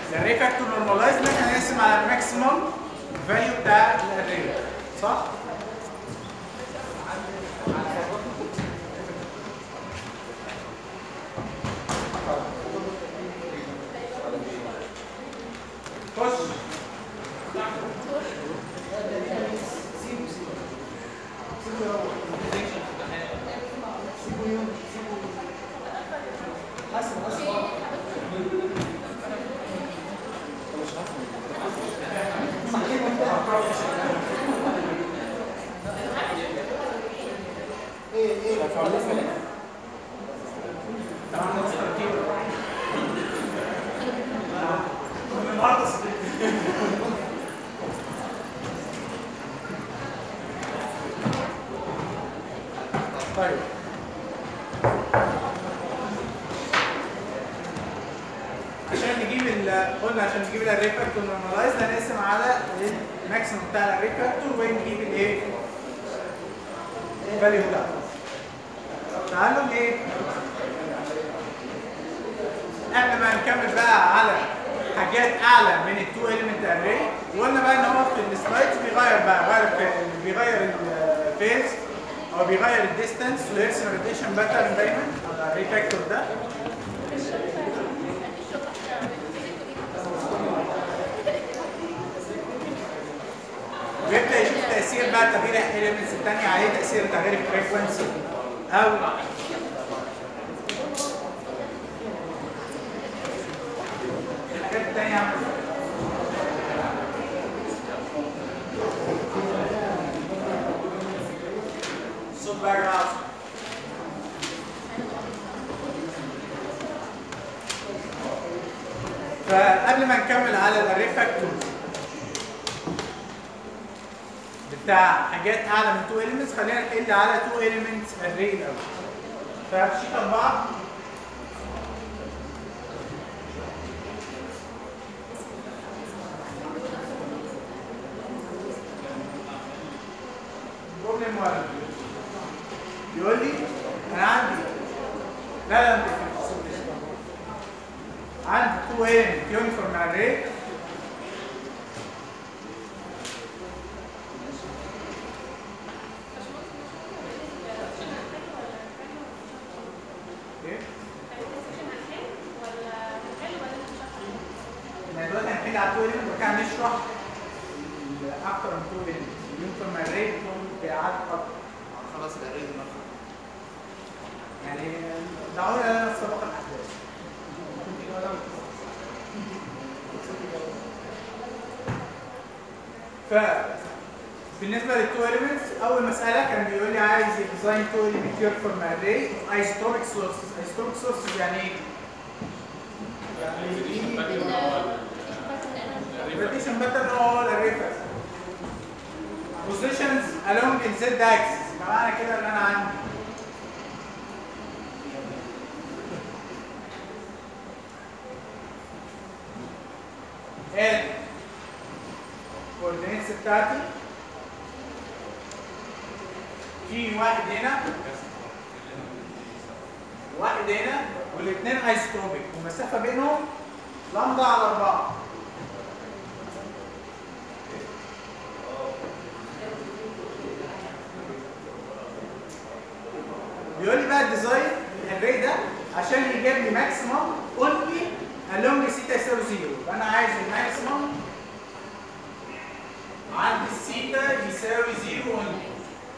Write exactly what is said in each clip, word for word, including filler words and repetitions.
الاري فاكتور نورماليز ان احنا نقسم على الماكسيمم فاليو بتاع الاري، صح؟ خش طيب عشان نجيب ال قلنا عشان نجيب الاري فاكتور نورماليز هنقسم على الماكسيمم بتاع الاري فاكتور ونجيب الايه؟ الفاليو بتاعته. تعالوا ايه؟ قبل ما نكمل بقى على حاجات اعلى من التو اليمنت اري، وقلنا بقى ان هو في السلايدز بيغير بقى غير بيغير الفيز او بيغير الديستانس ويرسم روتيشن باترن دايما على الاري فاكتور ده. ويبدا يشوف تاثير بقى تغيير الاليمنتس الثانيه عليه، تاثير تغيير الفريكونسي او الحاجات الثانيه. الصوت بقى يا جماعه. فقبل ما نكمل على الاري فاكتور بتاع حاجات اعلى من تو اليمنتس، خلينا نحل على تو اليمنتس اري الاول. ففي شيت اربعه بروبلم واحد يقول لي انا عندي لا لا انت عندي تو اليمنت يونيفورم اري دلوقتي هنحل على تو اليمنت وكان نشرح اكتر من تو اليمنت يونيفورم اري بتكون باعاده اكتر. خلاص الاري دي يعني دعونا لنا سباق الاحداث. فبالنسبه للتو اليمنتس، اول مساله كان بيقول لي عايز ديزاين تو اليمنت يونيفورم اري اوف ايزوتروبيك سورسز. ايزوتروبيك سورسز يعني ايه؟ rotation pattern all array factors. Positions along the z axis. معنى كده ان انا عندي ال coordinates بتاعتي في واحد هنا واحد هنا والاثنين ايزوتروبيك والمسافه بينهم لامدا على أربعة. بيقول لي بقى الديزاين الاري ده عشان يجيب لي ماكسيمم اونلي along سيتا يساوي زيرو، فانا عايز الماكسيمم عند السيتا يساوي زيرو اونلي.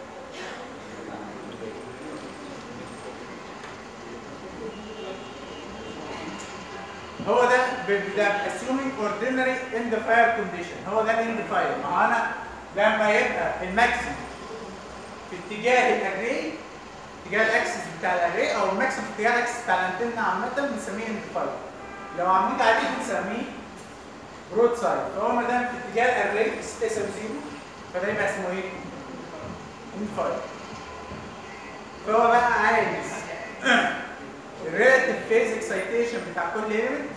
هو ده ده assuming ordinary end fire condition. هو ده الاند فاير. ما انا لما يبقى الماكسيمم في اتجاه الاري، اتجاه الاكسس بتاع الاري او الماكسيمم في اتجاه الاكسس بتاع الانتنه عامه بنسميه اند فاير. لو عمود عليه بنسميه برود سايد. فهو ما دام في اتجاه الاري ستة يساوي زيرو فده يبقى اسمه ايه؟ اند فاير. فهو بقى عايز الريلاتيف فيز اكسايتيشن بتاع كل ايلمنت.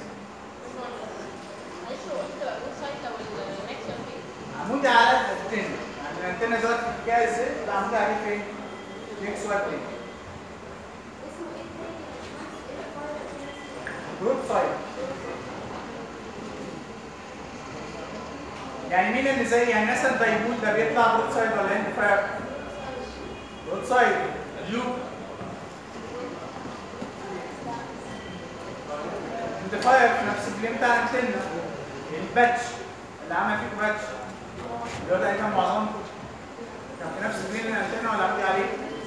عمودي على الانتنه، يعني الانتنه دلوقتي في اتجاه الزد، العمودي عليه فين؟ اكس واي بلين. برود سايد. يعني مين اللي زي يعني مثلا دايبول ده بيطلع برود سايد ولا اند فاير؟ برود سايد. لوب اند فاير في نفس الفليم بتاع الانتنه. الباتش اللي عمل فيكم باتش اللي هو ده كان معظمكم كان في نفس الفليم الانتنه ولا عمودي عليه؟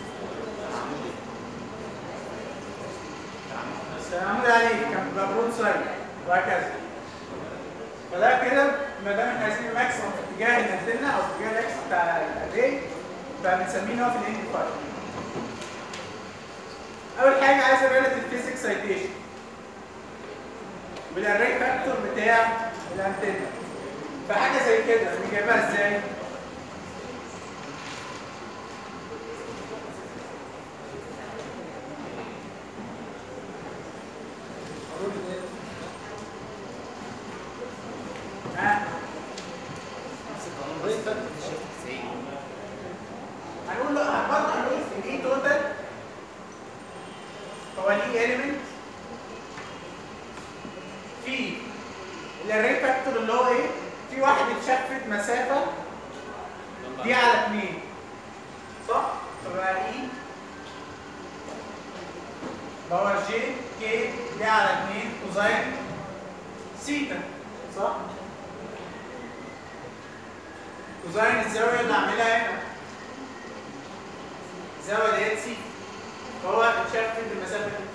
كان عمودي عليه كان بيبقى برود سايد وهكذا. فده كده ما دام احنا عايزين الماكسيمم في اتجاه الانتنه او في اتجاه الاكس بتاع الاري فبنسميه ان هو في الاند فاير. اول حاجه عايز الريلاتيف فيزيكس سايتيشن بالاري فاكتور بتاع الانتنه. فحاجه زي كده بنجيبها ازاي؟ هنقول له هنبطل هنقول الاي توتال هو الاي اليمنت في الاري فاكتور اللي هو ايه؟ في واحد اتشفت مسافه دي على اتنين صح؟ فبقى اي باور جي كي دي على اتنين كوزين سيتا صح؟ كوزين الزاويه اللي عاملها هنا الزاويه ديت سي فهو اتشفت المسافه دي.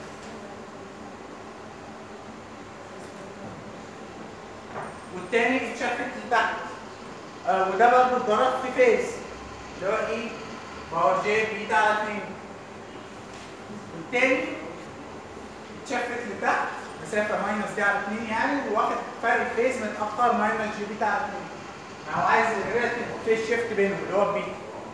والتاني اتشفت لتحت آه وده برضه اتضرب في فيز اللي هو اي باور جي بيتا على اتنين. والتاني اتشفت لتحت مسافه ماينس دي على اتنين يعني وواخد فرق فيز متاخر ماينس جي بيتا على اتنين. هو عايز الريلاتيف فيز شيفت بينهم اللي هو البيتا.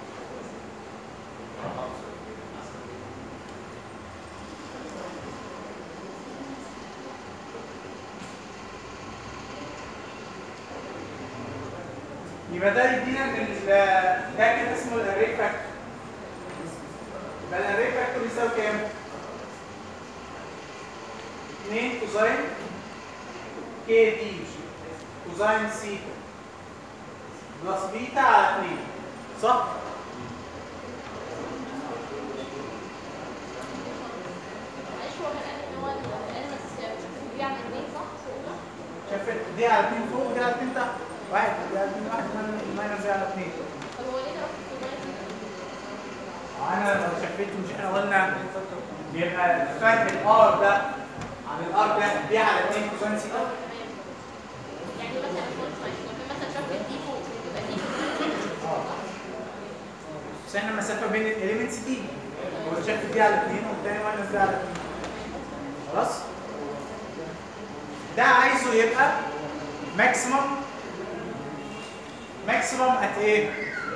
يبقى ده يدينا ان ده كده اسمه الاري فاكتور. يبقى الاري فاكتور يساوي كام؟ اتنين كوزين كي دي كوزين سيتا بلس بيتا على اتنين صح؟ شفت دي على اتنين فوق ودي على اتنين تحت. واحد دي على اتنين واحد ماينس دي على اتنين. طب هو ليه ضربت انا لو شفت مش احنا قلنا بيبقى فرق الار ده عن الار ده دي على اتنين كوزين سيتا. يعني مثلا مثلا شفت دي فوق يبقى دي فوق. بس احنا المسافه بين الاليمنتس دي هو شفت دي على اتنين والتاني ماينس دي على اتنين. خلاص؟ ده عايزه يبقى ماكسيمم ماكسيمم ات ايه؟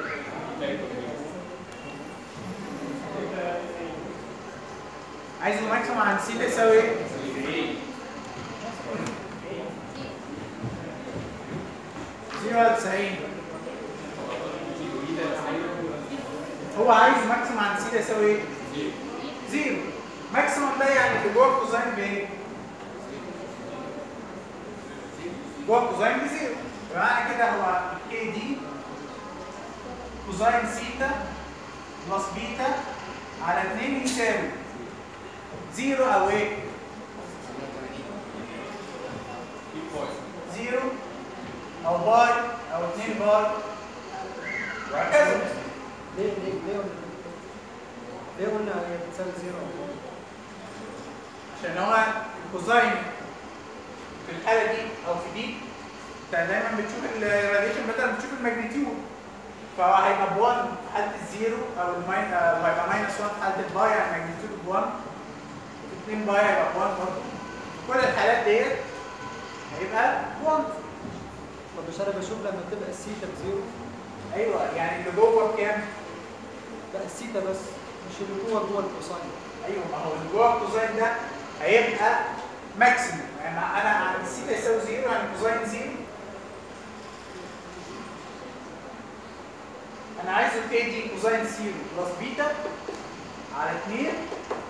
عايزه ماكسيمم عن سي تساوي ايه؟ صفر ولا تسعين. هو عايز ماكسيمم عن سي تساوي ايه؟ زيرو. ماكسيمم ده يعني اللي جوه الكوزين بايه؟ جوه الكوزين بزيرو. فمعنى كده هو كي دي كوزين سيتا بلس بيتا على اتنين يساوي زيرو او ايه؟ زيرو او باي او اتنين باي وهكذا. ليه ليه ليه ليه قلنا هي بتساوي زيرو؟ عشان هو الكوزين في الحاله دي او في دي انت دايما بتشوف الراديشن باترن بتشوف الماجنتيود فهو هيبقى ب واحد في حاله الزيرو او الماين هيبقى ماينس واحد في حاله الباي يعني الماجنتيود ب واحد اتنين باي هيبقى ب واحد برضه. في كل الحالات ديت هيبقى ب واحد. طب مش انا بشوف لما تبقى السيتا بزيرو؟ ايوه يعني اللي جوه بكام؟ لا السيتا بس مش اللي جوه جوه الكوساين. ايوه ما هو اللي جوه الكوزين ده هيبقى ماكسيموم يعني انا عند السيتا يساوي زيرو يعني الكوزين زيرو. انا عايزه تدي كوزين زيرو بلس بيتا على اتنين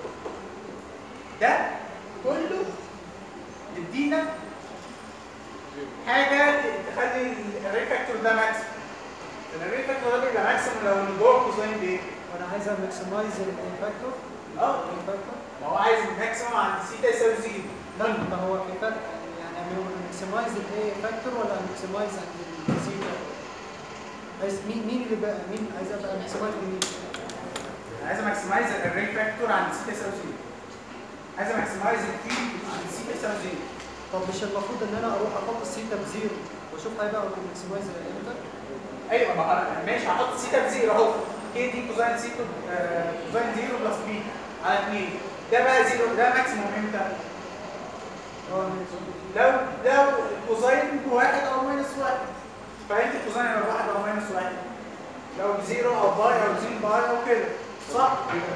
ده كله يدينا حاجه تخلي الري فاكتور ده ماكسيمم. الري فاكتور ده بيبقى ماكسيمم لو اللي جوه الكوزاين دي وانا عايز ماكسمايز الفاكتور. اه الفاكتور ما هو عايز الماكسيمم عند سيتا يساوي زيرو. لا ما هو في فرق يعني ماكسمايز الايه فاكتور ولا ماكسمايز عند السيتا؟ عايز مين مين اللي بقى مين عايز ابقى ماكسمايز مين؟ عايز ماكسمايز الري فاكتور عند سيتا يساوي زيرو. عايز ماكسمايز الفي عند سيتا يساوي زيرو. طب مش المفروض ان انا اروح احط السيتا بزيرو واشوف هيبقى ماكسمايز امتى؟ ايوه ما أنا- ماشي هحط سيتا بزيرو اهو. كي دي كوزاين سيتا آه، كوزاين زيرو بلس بي على اتنين. ده بقى زيرو ده ماكسيموم امتى؟ اه ماشي. لو لو الكوزاين بواحد او ماينس واحد. فانت الكوزاين يبقى واحد او ماينس واحد. لو بزيرو او باي او زين باي او كده صح؟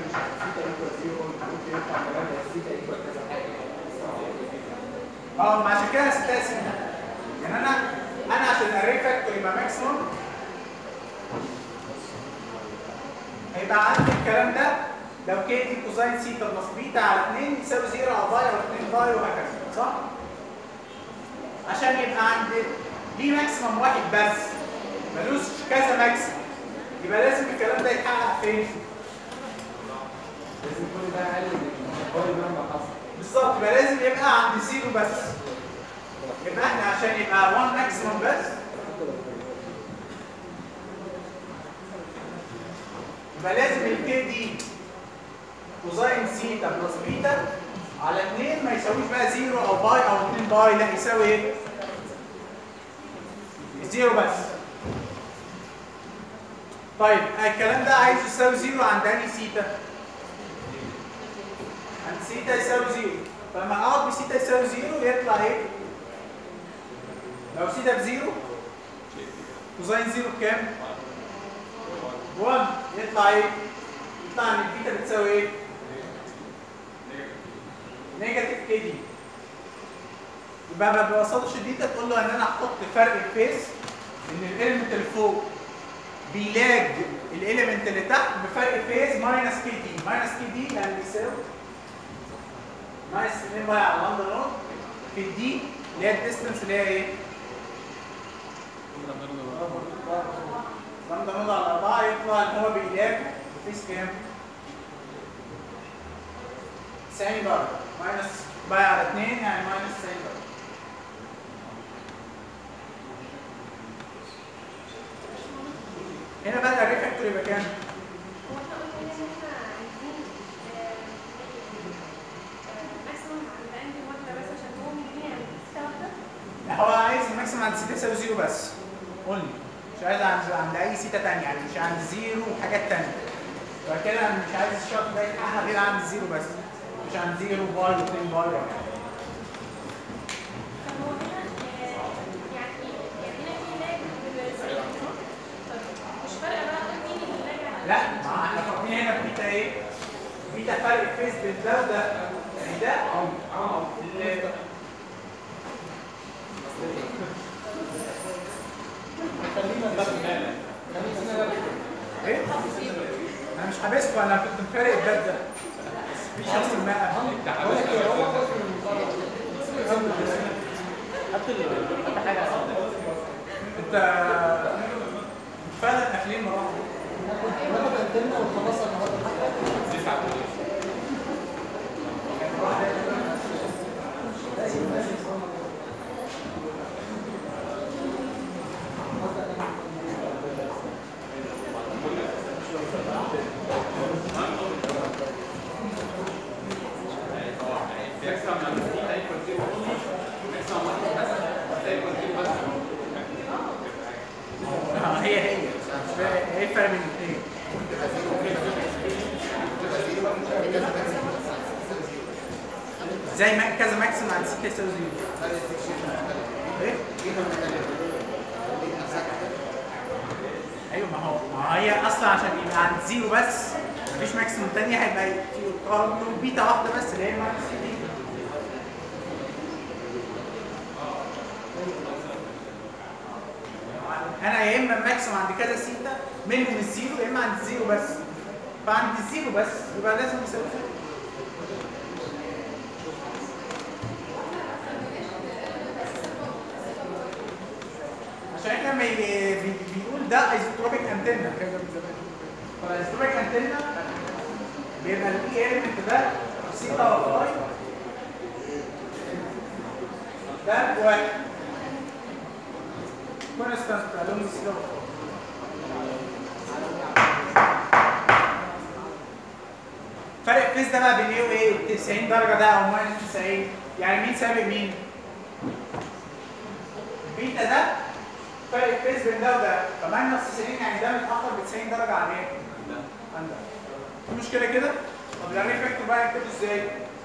اه ما عشان كده استقسم. يعني انا انا عشان الاري فاكتور يبقى ماكسيموم هيبقى عندي الكلام ده لو كي دي كوزاين سيتا بلس بيتا على اتنين يساوي زيرو او باي او اتنين باي وهكذا صح؟ عشان يبقى عندي دي ماكسيمم واحد بس ملوش كذا ماكسيمم يبقى لازم الكلام ده يتحقق فين؟ لازم كل ده اقل من باي مهما حصل. بالظبط يبقى لازم يبقى عند زيرو بس. يبقى احنا عشان يبقى واحد ماكسيمم بس يبقى لازم الكي دي كوزاين سيتا بلس بيتا على اتنين ما يساويش بقى زيرو او باي او اتنين باي، لا يساوي ايه؟ زيرو بس. طيب الكلام ده عايز يساوي زيرو عند انهي سيتا؟ عند سيتا يساوي زيرو. فلما اقعد بسيتا يساوي زيرو يطلع ايه؟ لو سيتا بزيرو كوزاين زيرو بكام؟ واحد. يطلع ايه؟ يطلع ان البيتا بتساوي ايه؟ نيجاتيف كي دي. يبقى ببساطه شديده تقول له ان انا هحط فرق الفيس ان الاليمنت اللي فوق بيلاج الاليمنت اللي تحت بفرق فيز ماينس كي دي. ماينس كي دي يعني بيساوي ماينس اتنين باي على لامدا نوت في الدي اللي هي الديستنس اللي هي ايه؟ لامدا نوت على أربعة. يطلع ان هو بيلاج بفيس كام؟ تسعين درجة. ماينس باي على اتنين يعني ماينس تسعين درجة. هنا بقى الري فاكتور يبقى كام؟ هو احنا قلنا ان احنا عايزين ماكسيمم عند عندي واحده بس عشان هو مديني عند ستة واحده. هو عايز الماكسيمم عند سيتا يساوي زيرو بس. قول لي. مش عايز عند عند اي سيتا ثانيه يعني مش عند زيرو وحاجات ثانيه. يبقى كده انا مش عايز الشرط ده يتحقق غير عند زيرو بس. مش عند زيرو باي واثنين باي ولا حاجه. طب هو هنا يعني يعني هنا في لاج بالسيرة. مش فارقه بقى مين اللي لاج على لا ما احنا فاهمين هنا بيتا ايه؟ بيتا فرق فيز بين ده وده. يعني ده اللي ايه؟ انا مش حابسكم انا كنت مفارق الباب ده. مفيش شخص ما بقول لك ايه هو خلاص من حط حاجه انت فعلا قافلين مراحل. ناخد انتنا ونخلصها النهارده. اه هي هي مش فاهم ايه الفرق بين الاثنين؟ زي ما كذا ماكسيم عند سيتا يساوي زيرو. ايه؟ ايوه ما هو ما هي اصلا عشان يبقى عند زيرو بس مفيش ماكسيموم ثانيه هيبقى في بيتا واحده بس اللي هي ماينس دي. انا يا اما الماكسيموم عند كذا سيتا منهم الزيرو يا اما عند الزيرو بس. فعند الزيرو بس يبقى لازم يساوي زيرو. عشان احنا لما يجي- بي- بيقول ده ايزوتروبيك انتنا. فالايزوتروبيك انتنا بيبقى الاي ايلمنت ده سيتا وفاي ده واحد كونستانت الون سيتا وفاي. فرق الفيز ده بقى بين ايه وايه؟ تسعين درجه ده او ماينس تسعين، يعني مين سابق مين؟ بيتا ده فرق الفيز بين ده وده، فماينس تسعين يعني ده متاخر ب تسعين درجه عن ايه؟ عن ده. في مشكله كده؟ طب الاري فاكتور بقى نكتبه ازاي؟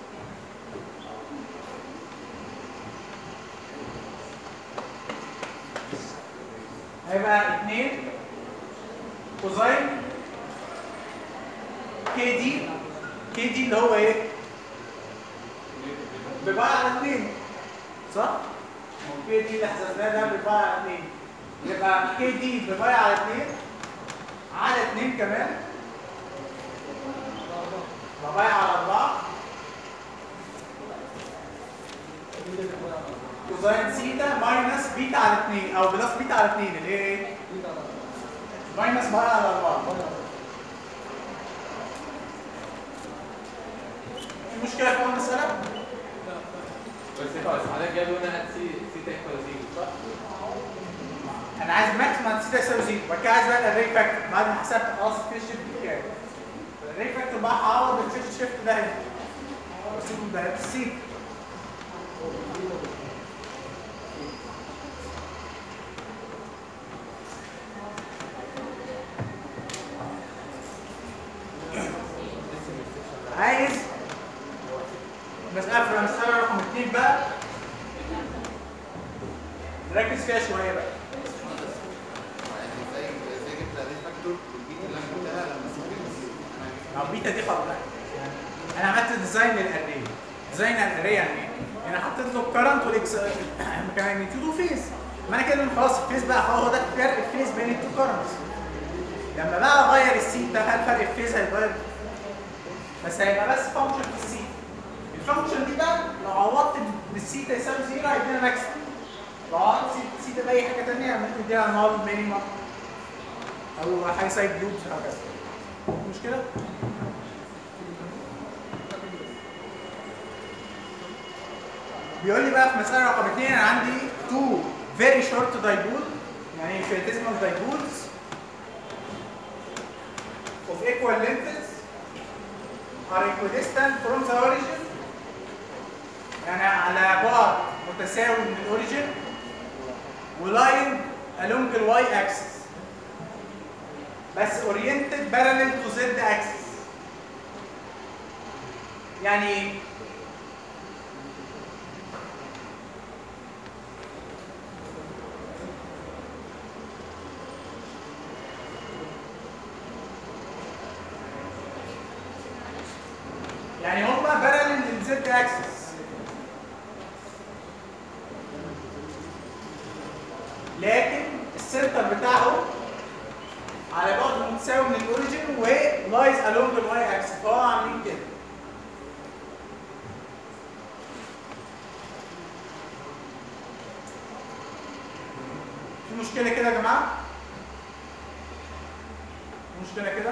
هيبقى اتنين كوزاين كي دي، كي دي اللي هو ايه؟ بيبقى على اتنين صح؟ كي دي اللي حسبناه ده بيبقى على اتنين، يبقى كي دي بيبقى على اتنين على اتنين كمان بيبقى على اربعة كوزاين سيتا ماينس بيتا على اتنين او بلس بيتا على اتنين اللي هي ايه؟ ماينس بقى على اربعة. في مشكلة في المسألة؟ بس خلاص حضرتك جايب هنا سي سيتا ايكوال زيرو صح؟ انا عايز ماكسيمم سيتا يساوي زيرو، وبعد كده عايز بقى الاري فاكتور بعد ما حسبت خلاص الفيس شيفت بكام. الاري فاكتور بقى هعوض الفيس شيفت ده هنا. بسيبه ده السي. عايز مسألة في المسألة رقم اتنين بقى نركز فيها شوية بقى. ازاي ازاي جبت الاري فاكتور والبيتا اللي انا جبتها لما سبت ما هو بيتا دي خلاص انا عملت ديزاين للاري. ديزاين الاري يعني ايه؟ انا حطيت له الكرنت والاكس ماجنتيود وفيز. ما انا كده خلاص الفيز بقى هو ده فرق الفيز بين التو كرنتس. لما بقى اغير السيت ده هل فرق الفيز هيتغير؟ بس هيبقى بس فانكشن في السيت. الفانكشن دي بقى لو عوضت بالسيتا يساوي زيرو هيدينا ماكسيمم. لو عوضت سيتا باي حاجه ثانيه ممكن يدينا نول مينيمم او حاجه سايد لوبس هكذا. مشكله؟ بيقول لي بقى في مساله رقم اثنين انا عندي تو فيري شورت دايبول يعني infinitesimal دايبولز of equal lengths are equidistant from the origin يعني على بعد متساوي من الاوريجن ولاين along the y axis بس oriented parallel to z axis. يعني ايه؟ يعني هما parallel للزد axis لكن السنتر بتاعهم على بعد متساوي من الاوريجن ولايز along the y axis فهو عاملين كده. في مشكلة كده يا جماعة؟ في مشكلة كده؟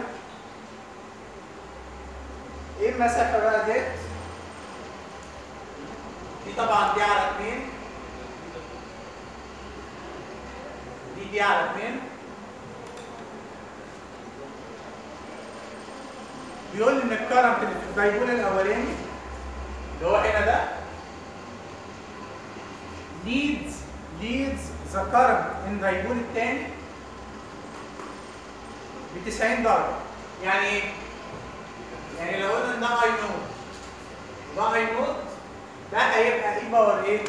ايه المسافة بقى ديت؟ دي طبعا دي على اتنين دي دي على اتنين. بيقول لي ان الكرنت اللي في الدايبول الاولاني اللي هو هنا ده leads leads the current in الدايبول الثاني ب تسعين درجة. يعني ايه؟ يعني لو قلنا ان ده اي نوت ده اي نوت ده هيبقى اي باور ايه؟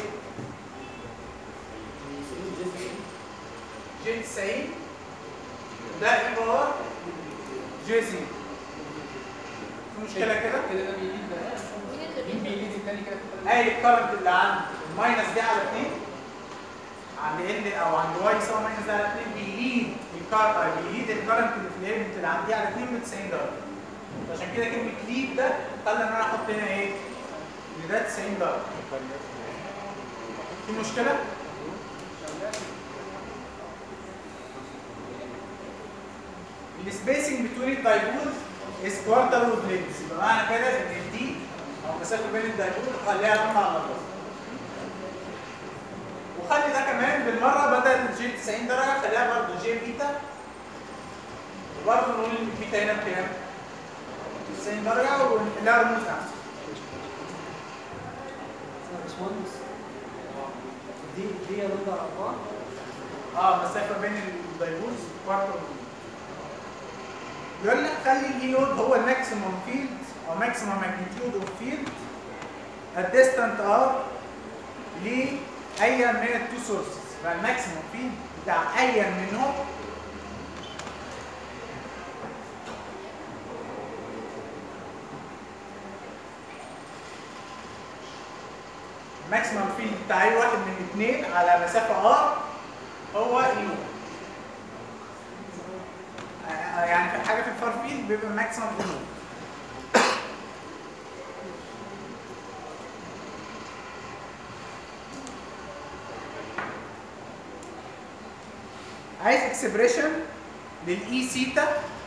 جي تسعين ده اي باور جي زيرو. في مشكلة كده؟ كده ده بيليد ده مين بيليد التاني كده؟ هاي الكرنت اللي عند الماينس دي على اتنين عند ال او عند واي يساوي ماينس دي على اتنين بيليد الكرنت بيليد الكرنت اللي في الهيلمنت اللي عندي على اتنين ب تسعين درجة. عشان كده كلمة ليد ده خلى ان انا احط هنا ايه؟ ان ده تسعين درجة. في مشكلة؟ السبيسنج بتوين الدايبولز از كوارتر اوف لينكس، يبقى معنى كده ان الدي او المسافه بين الدايبول خليها لما على الراس. وخلي ده كمان بالمره بدل جي تسعين درجه خليها برضه جي بيتا، وبرضه نقول ان البيتا هنا بكام؟ تسعين درجه ونحلها رموز احسن. يا باشمهندس دي دي رد اربعه. اه المسافه بين الدايبولز كوارتر. يقول لك خلي الاي نود هو الماكسيموم فيلد او ماكسيموم ماجنتيود اوف فيلد الديستانت ار لاي من التو سورسز، يبقى الماكسيموم فيلد بتاع اي منهم الماكسيموم فيلد بتاع اي واحد من الاثنين على مسافه ار هو اي نود. يعني في حاجه في الفار فيلد بيبقى ماكسيمم فيلد. عايز اكسبريشن للاي سيتا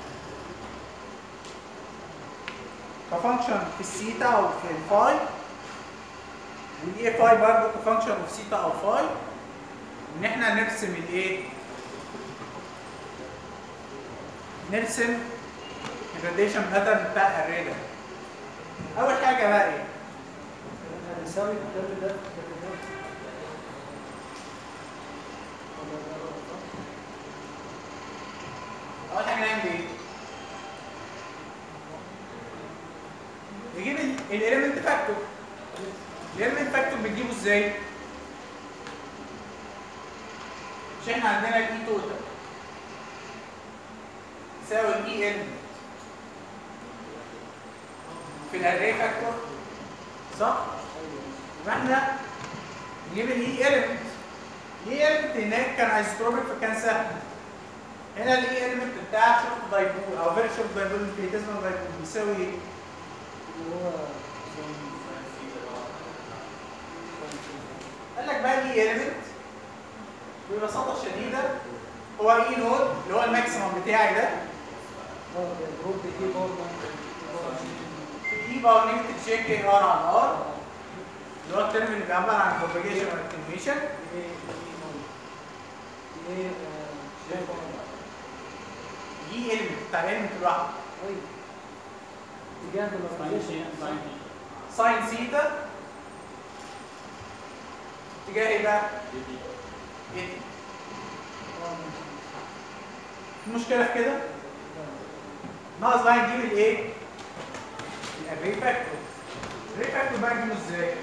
كفانكشن في السيتا او في الفاي، والاي فاي برضه كفانكشن اوف سيتا او فاي، ان احنا نرسم الايه؟ نرسم الراديشن باترن بتاع الاري ده. اول حاجه بقى ايه؟ هنساوي الكيرف ده اول حاجه نعمل ايه؟ نجيب الاليمنت فاكتور. الاليمنت فاكتور بنجيبه ازاي؟ مش احنا عندنا الاي توتال يساوي الاي ال في الاري فاكتور، صح؟ يبقى احنا نجيب الاي اليمنت. الاي اليمنت هناك كان ايزوتروبيك فكان سهل. هنا الاي اليمنت بتاع شورت دايبول او فيري شورت دايبول انفينيتيزمال دايبول بيساوي ايه؟ اللي هو قال لك بقى الاي اليمنت ببساطه شديده هو اي نود اللي هو الماكسيمم بتاعي ده اه جروب اي باور في اي باور نيجاتيف جي كي ار على ار اللي هو الترم اللي بيعبر عن البروباجيشن والاتنيويشن. ايه اي اليمنت بتاع الاليمنت لوحده طيب اتجاه الروتيشن ساين سيتا اتجاه ايه بقى؟ ايه؟ المشكله في كده؟ ناقص بقى نجيب الايه؟ الاري فاكتور. الاري فاكتور بقى نجيبه ازاي؟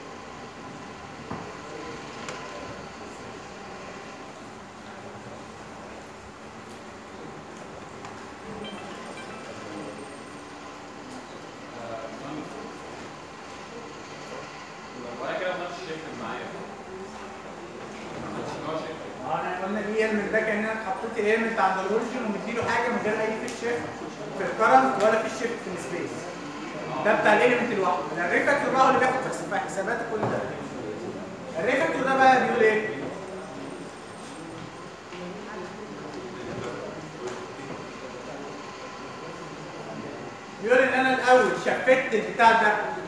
وانا كده ما خدتش شيفت معايا. ما خدتش ان هو شيفت. اه احنا قلنا الاي اليمنت ده كانك حطيت الاليمنت عند الاوريجن ومديله حاجه من غير اي فيش شيفت في الكرنت ولا فيش شيفت في السبيس. ده بتاع الاليمنت لوحده. الري فاكتور بقى هو اللي بياخد في حسابات كل ده. الري فاكتور ده بقى بيقول ايه؟ بيقول ان انا الاول شفت البتاع ده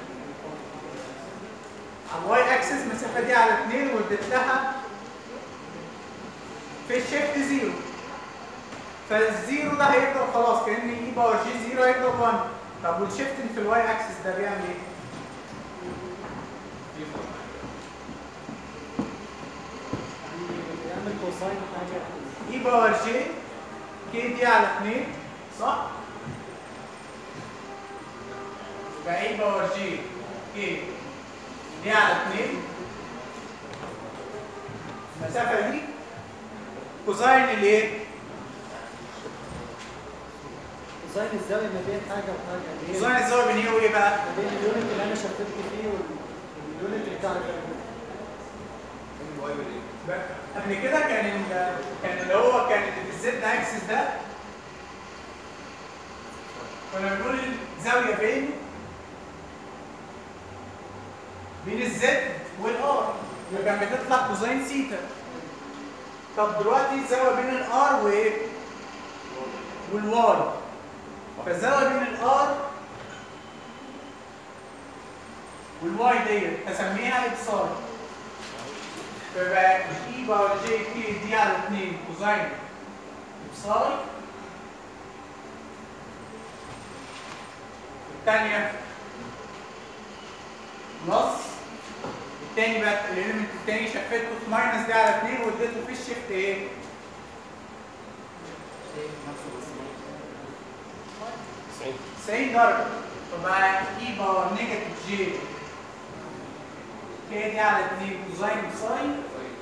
على الواي اكسس المسافه دي على اتنين واديت لها في الشيفت زيرو. فالزيرو ده هيفضل خلاص كان اي باور جي زيرو هيفضل واحد. طب والشيفت في الواي اكسس ده بيعمل ايه؟ بيعمل كوساين حاجه اي باور جي كي دي على اتنين، صح؟ يبقى اي باور جي كي دي على اتنين المسافه دي كوساين الايه؟ كوساين الزاويه ما بين حاجه وحاجه اللي هي كوساين الزاويه بين ايه وايه بقى؟ ما بين اليونت اللي انا شفت فيه واليونت بتاع قبل كده كان ال كان اللي هو كان اللي في الزد اكسس ده كنا بنقول الزاويه بين بين الزد والار اللي كانت بتطلع كوزين سيتا. طب دلوقتي الزاويه بين الار وايه؟ والواي. فالزاويه بين الار والواي ديت هسميها ابصار. فبقى اي باور جي كي دي على اتنين كوزين ابصار. الثانيه بلس الثاني بقى الاليمنت الثاني شفته في ماينس دي على اتنين واديته في الشيفت ايه؟ تسعين درجة. فبقى اي باور نيجاتيف جي كي دي على اتنين كوزين ساين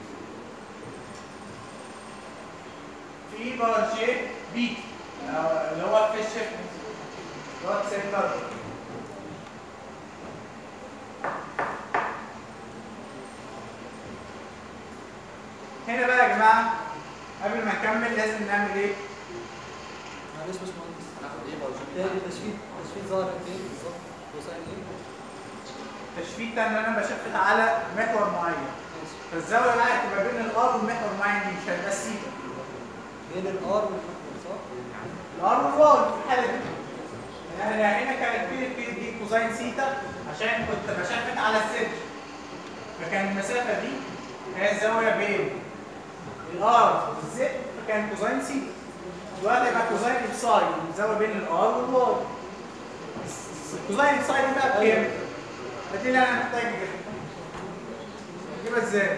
في اي باور جي بيتا اللي هو في الشيفت اللي هو تسعين درجة. هنا بقى يا جماعة قبل ما نكمل لازم نعمل ايه؟ معلش مش مهندس. هناخد ايه برضه؟ تاني تشفيت تشفيت ظاهر فين بالظبط؟ كوساين ايه؟ تشفيت ان انا بشفت على محور معين. فالزاويه بقى هتبقى بين الار والمحور معين دي مش هتبقى السيتا. بين الار والمحور صح؟ الار والواي في الحاله دي. يعني هنا كانت بين بين دي كوزين سيتا عشان كنت بشفت على السيرج. فكان المسافه دي هي الزاويه بين الار والزد فكان كوزين سيتا. دلوقتي هيبقى كوزين ابساي الزاويه بين الار والواي. الكوزين ابساي دي بقى بكام؟ دي اللي انا محتاج اجيبها ازاي؟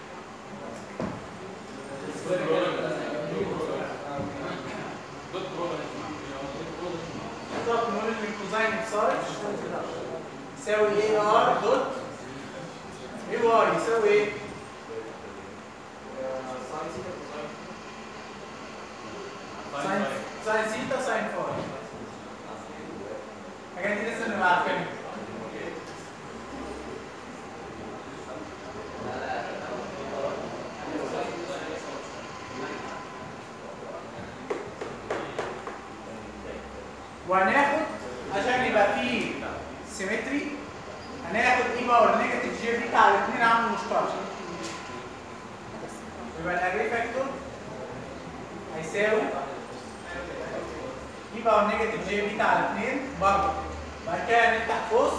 بالظبط نقول ان الكوزين ابساي يساوي اي ار دوت اي واي يساوي ايه؟ ساين ساين سيتا ساين فاي. الحاجات دي لازم نبقى عارفينها. وهناخد عشان يبقى فيه سيمتري هناخد اي باور نيجاتيف جي بيتا على اتنين عامل مشترك. يبقى الاري فاكتور هيساوي اي باور نيجاتيف جي بيتا على اتنين برضه. بعد كده نفتح قوس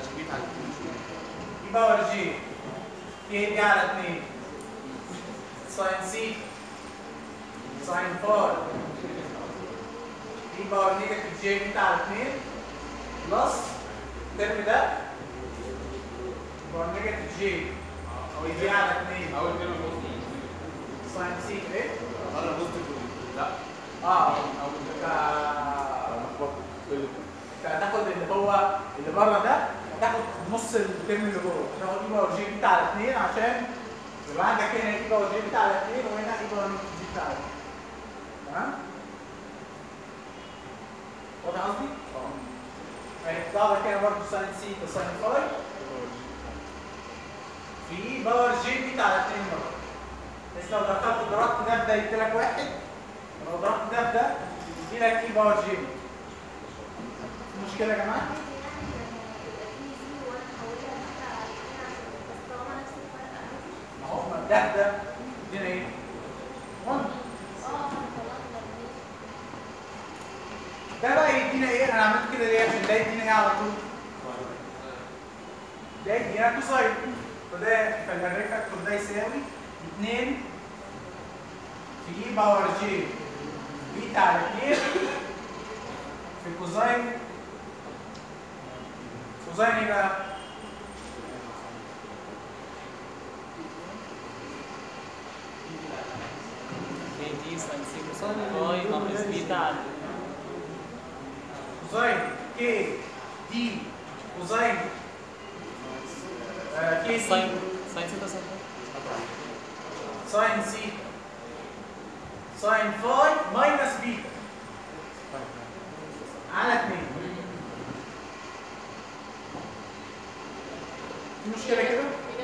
اي باور جي كي دي على اتنين ساين سي ساين فاي اي باور نيجاتيف جي بيتا على اتنين بلس الترم ده اي باور نيجاتيف جي دي على اتنين اول كلمه بوزيتيف. ساين سي ايه؟ انا بوزيتيف لا اه ف فهتاخد اللي هو اللي بره ده هتاخد نص الترم اللي جوه. هتاخد اي باور جي بيتا على اتنين عشان يبقى عندك هنا اي باور جي بيتا على اتنين وهنا اي باور جي بيتا على اتنين. تمام؟ واضح قصدي؟ اه. هيطلع لك هنا برضه ساين سي ساين فاي في باور جي بيتا على اتنين مره. بس لو دخلت ضربت ده في ده يدي لك واحد، لو ضربت ده في ده يدي لك اي باور جي. مشكله يا جماعه؟ ما هو ده ده يدينا ايه؟ واحد. ده بقى يدينا ايه؟ انا عملت كده ليه؟ عشان ده يدينا ايه على طول؟ ده يدينا كوساين. فده فالاري فاكتور ده يساوي اتنين في اي باور جي بيتا على اتنين في كوزين كوزين ايه بقى؟ دي ساين سي كوساين فاي ناقص بيتا على كوزين كي دي كوزين آه كي سي ساين ساين سيتا ساين ساين سي ساين فاي ماينس بيتا على اتنين. في مشكلة كده؟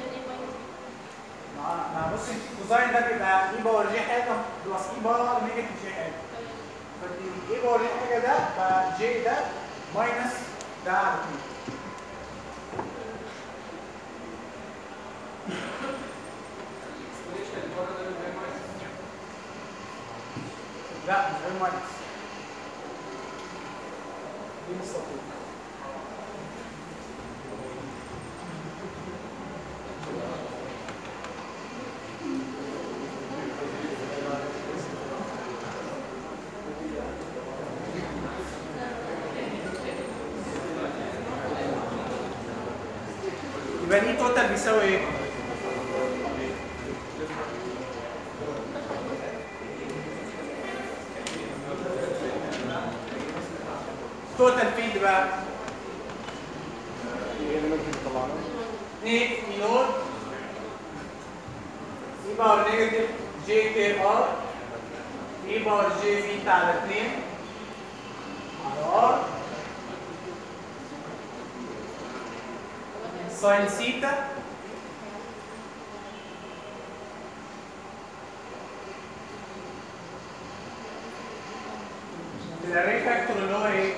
ما ما بص الكوزين ده بيبقى اي باور جي حاجة بلس اي باور نيجاتيف جي حاجة. فالاي باور جي حاجة ده فجي ده ماينس ده على اتنين. لا مش غير ماينس. السطور. يبقى دي توتال بيساوي ايه؟ توتال فيلد بقى اتنين اي نوت اي باور نيجاتيف جي كي ار اي باور جي بيتا على اتنين على ار ساين سيتا الاري فاكتور اللي هو ايه؟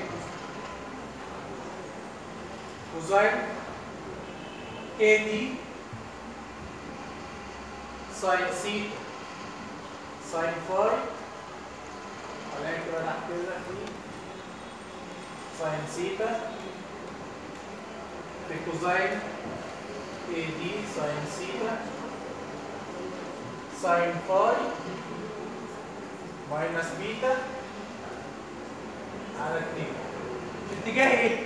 كوزاين كي دي ساين سيتا ساين فاي على كده تحت كده في ساين سيتا في كوزاين كي دي ساين سيتا ساين فاي ماينس بيتا على اتنين في اتجاه ايه؟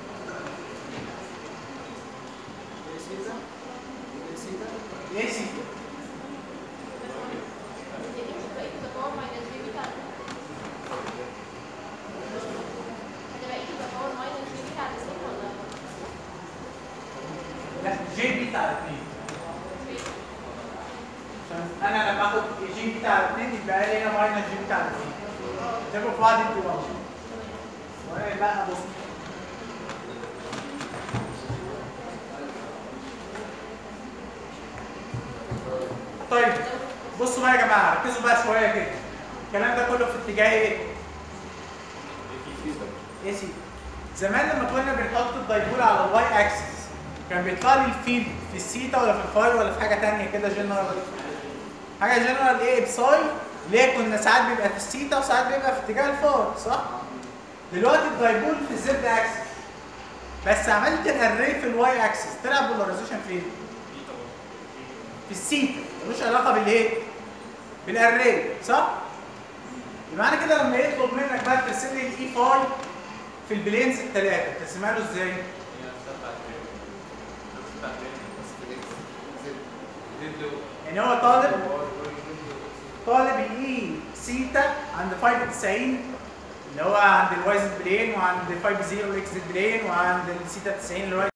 ليه سيتا؟ لا جي بيتا على اتنين عشان انا لما اخد جي بيتا على اتنين يبقى لي هنا ماينس جي بيتا على اتنين جابوا في بعض انتوا وانا بقى بص طيب بصوا بقى يا جماعه ركزوا بقى شويه كده الكلام ده كله في اتجاه ايه؟ ايه سي زمان لما كنا بنحط الدايبول على الواي اكسس كان بيطلع لي الفيلد في السيتا ولا في الفاي ولا في حاجه ثانيه كده جنرال حاجه جنرال ايه بساي ليه كنا ساعات بيبقى في السيتا وساعات بيبقى في اتجاه الفاي صح؟ دلوقتي الدايبول في الزد اكسس بس عملت الاري في الواي اكسس طلع بولاريزيشن فين؟ في السيتا ملوش علاقه بالايه؟ بالاري صح؟ يبقى معنى كده لما يطلب منك بقى ترسم لي الاي فاي في البلينز الثلاثه ترسمها له ازاي؟ يعني هو طالب طالب الاي سيتا عند فاي تسعين اللي هو عند الواي زد بلين وعند فاي صفر الاكس زد بلين وعند السيتا تسعين اللي هو